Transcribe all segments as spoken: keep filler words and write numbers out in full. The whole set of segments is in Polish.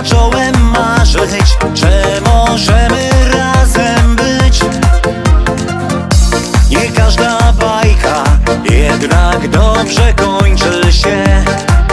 zacząłem marzyć, że możemy razem być. Nie każda bajka jednak dobrze kończy się.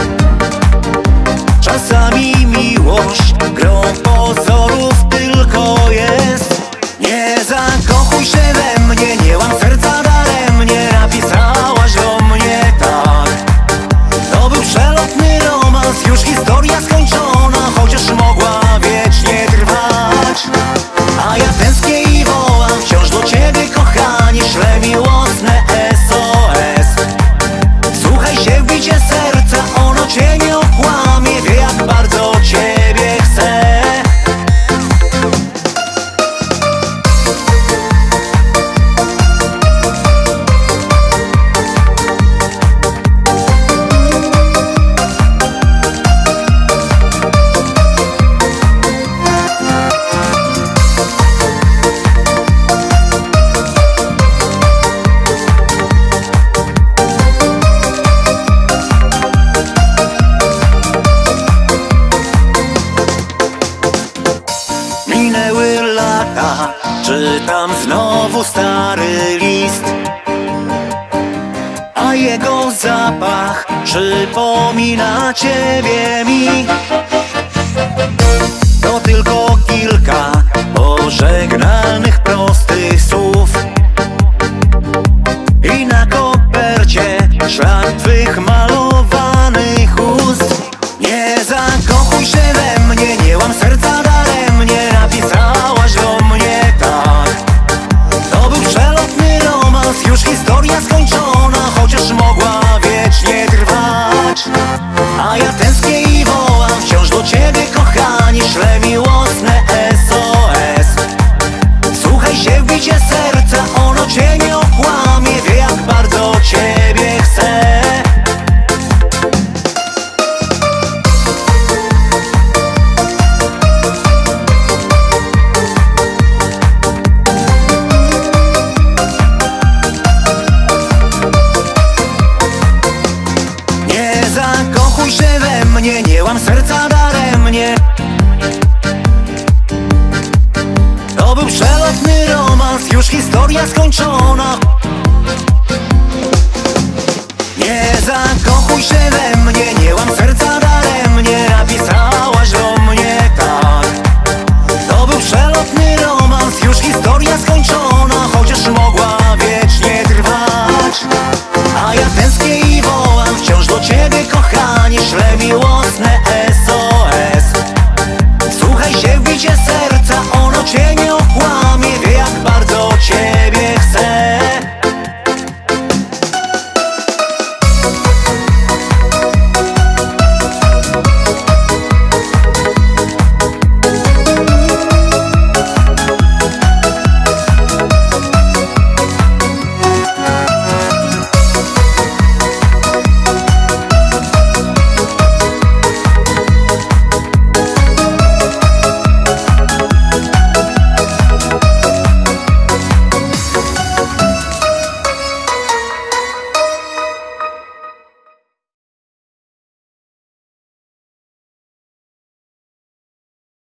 Czasami miłość grą pozorów tylko jest. Nie zakochuj się we mnie, nie łam serca daremnie. Napisałaś do mnie tak. To był przelotny romans, już historia skończona, chociaż mogła wiecznie trwać. A ja tęsknię i wołam wciąż do ciebie, kochanie. Ślę miłosne S O S. Słuchaj się w bicie serca, ono cię nie okłamie. Wie, jak bardzo ciebie chcę. Minęły lata, czytam znowu stary list, a jego zapach przypomina ciebie mi. To tylko kilka pożegnalnych prostych słów i na kopercie ślad twych malowanych ust. Nie zakochuj się we mnie, nie łam serca daremnie. Napisałaś do mnie tak. To był przelotny romans, już historia skończona, chociaż mogła wiecznie trwać. A ja tęsknię i wołam wciąż do ciebie, kochanie. Ślę miłosne S O S. Słuchaj się w bicie serca, ono cię nie okłamie. Wie, jak bardzo ciebie chcę. Nie zakochuj się we mnie, nie łam serca daremnie. To był przelotny romans, już historia skończona. Nie zakochuj się we mnie,